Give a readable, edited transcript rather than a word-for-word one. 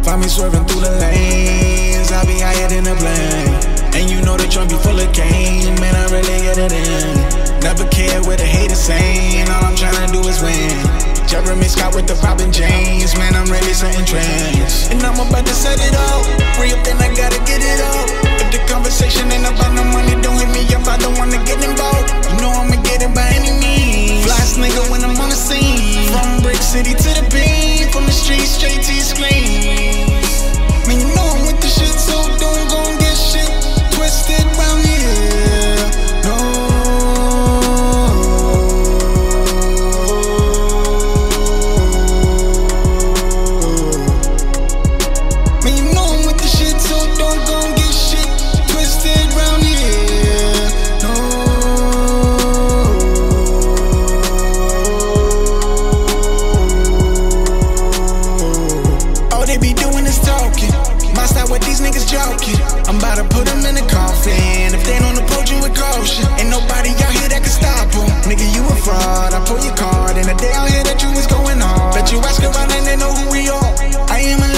Find me swerving through the lanes, I be higher than a plane. And you know the trunk be full of cane, man, I really get it in. Never care what the haters saying, all I'm tryna do is win. Jeremy Scott with the Robin James, man, I'm really setting trends. And I'm about to set it up, free up then I gotta get it up. If the conversation ain't about no money, don't hit me up, I don't wanna get involved. You know I'ma get it by any means. Flyest nigga when I'm on the scene. From Brick City to the beam, from the street straight to your screens. Man, you know I'm with the shit, so don't gon' get shit twisted round here. No. I'm about to put them in a coffin. If they don't approach you with caution, ain't nobody out here that can stop them. Nigga, you a fraud, I pull your card. And the day out here that you was going on, bet you ask around and they know who we are. I am